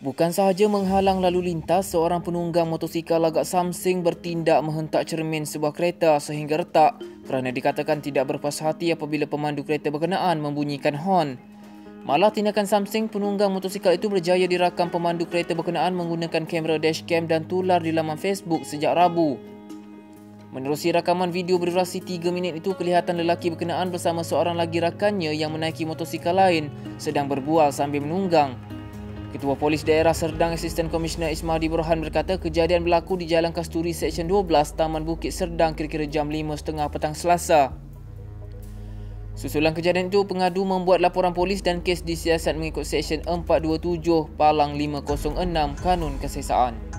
Bukan sahaja menghalang lalu lintas, seorang penunggang motosikal agak samsing bertindak menghentak cermin sebuah kereta sehingga retak kerana dikatakan tidak berpuas hati apabila pemandu kereta berkenaan membunyikan hon. Malah tindakan samsing penunggang motosikal itu berjaya dirakam pemandu kereta berkenaan menggunakan kamera dashcam dan tular di laman Facebook sejak Rabu. Menerusi rakaman video berdurasi 3 minit itu, kelihatan lelaki berkenaan bersama seorang lagi rakannya yang menaiki motosikal lain sedang berbual sambil menunggang. Ketua Polis Daerah Serdang Asisten Komisioner Ismadi Burhan berkata kejadian berlaku di Jalan Kasturi Seksyen 12 Taman Bukit Serdang kira-kira jam 5.30 petang Selasa. Susulan kejadian itu, pengadu membuat laporan polis dan kes disiasat mengikut Seksyen 427 Palang 506 Kanun Kesesaan.